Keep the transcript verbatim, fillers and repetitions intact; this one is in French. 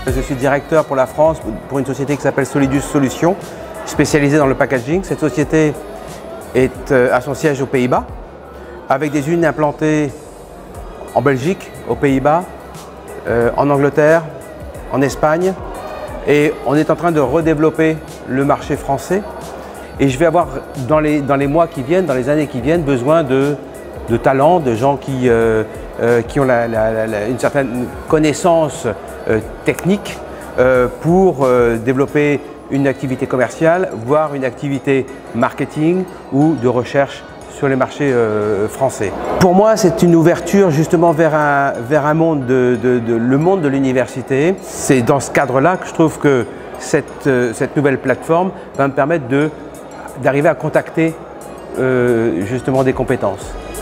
Je suis directeur pour la France pour une société qui s'appelle Solidus Solutions, spécialisée dans le packaging. Cette société est à son siège aux Pays-Bas, avec des usines implantées en Belgique, aux Pays-Bas, euh, en Angleterre, en Espagne. Et on est en train de redévelopper le marché français. Et je vais avoir, dans les, dans les mois qui viennent, dans les années qui viennent, besoin de, de talents, de gens qui, euh, euh, qui ont la, la, la, une certaine connaissance euh, technique euh, pour euh, développer une activité commerciale, voire une activité marketing ou de recherche sur les marchés euh, français. Pour moi, c'est une ouverture justement vers un, vers un monde, de, de, de, le monde de l'université. C'est dans ce cadre-là que je trouve que cette, euh, cette nouvelle plateforme va me permettre de, d'arriver à contacter euh, justement des compétences.